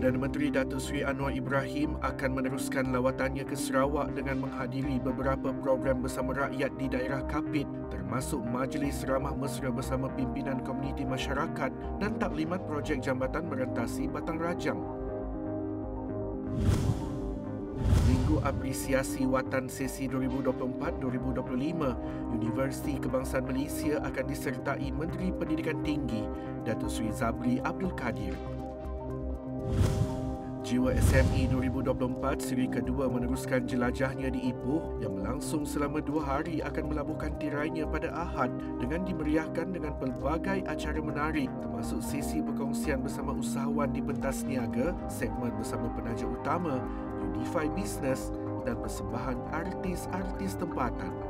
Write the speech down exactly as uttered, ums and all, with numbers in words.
Perdana Menteri Datuk Seri Anwar Ibrahim akan meneruskan lawatannya ke Sarawak dengan menghadiri beberapa program bersama rakyat di daerah Kapit, termasuk Majlis Ramah Mesra bersama pimpinan komuniti masyarakat dan taklimat projek jambatan merentasi Batang Rajang. Minggu Apresiasi Watan Sesi dua ribu dua puluh empat dua ribu dua puluh lima, Universiti Kebangsaan Malaysia akan disertai Menteri Pendidikan Tinggi Datuk Seri Zabri Abdul Kadir. Jiwa S M E dua ribu dua puluh empat siri kedua meneruskan jelajahnya di Ipoh yang berlangsung selama dua hari akan melabuhkan tirainya pada Ahad dengan dimeriahkan dengan pelbagai acara menarik termasuk sesi perkongsian bersama usahawan di pentas niaga, segmen bersama penaja utama, Unify Business dan persembahan artis-artis tempatan.